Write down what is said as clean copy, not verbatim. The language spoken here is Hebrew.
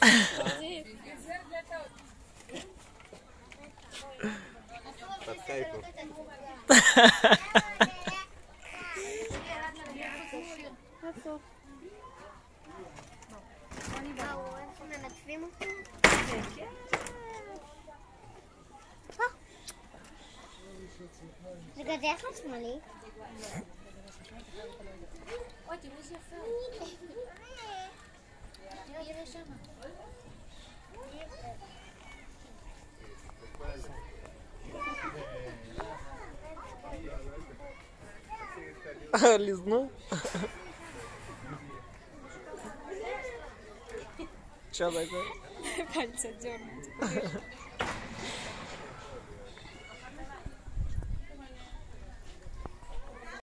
Под кайфом. מנתבים אותו? זה גדר חשמלי. אוי, תראו איזה יפה. תראה שמה. Лизнул? Что такое? Пальцы дернуть.